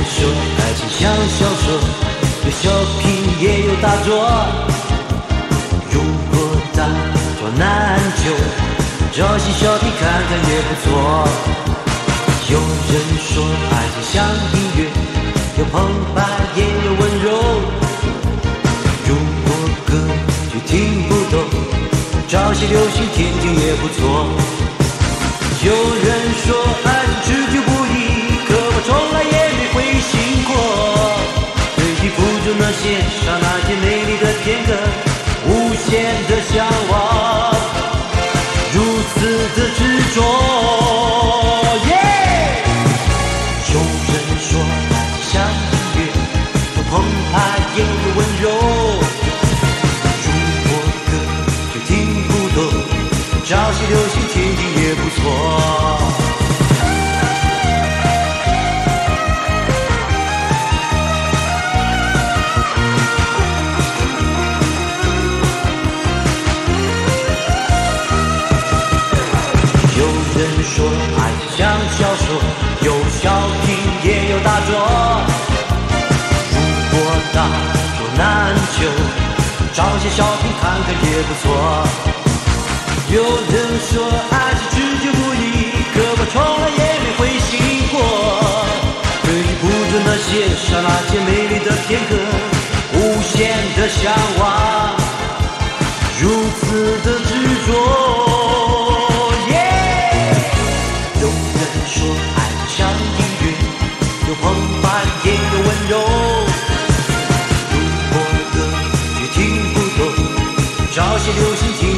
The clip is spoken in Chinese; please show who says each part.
Speaker 1: 说爱情像小说，有小品也有大作。如果大作难求，找些小品看看也不错。有人说爱情像音乐，有澎湃也有温柔。如果歌曲听不懂，找些流行听听也不错。有人说爱情持久不移，可我从来也没灰心过。对比付出那些刹那间美丽的片刻，无限的向往，如此的执着。有人说爱情像音乐，有澎湃也有温柔。如果歌曲听不懂，找些流行听听也不错。有人说爱情像小说，有小品也有大作。如果大作难求，找些小品看看也不错。有人说爱情持久不移，可我从来也没灰心过。对于捕捉那些刹那间美丽的片刻，无限的向往，如此的执着。有人说爱情像音乐，有澎湃也有温柔。如果歌曲听不懂，找些流行听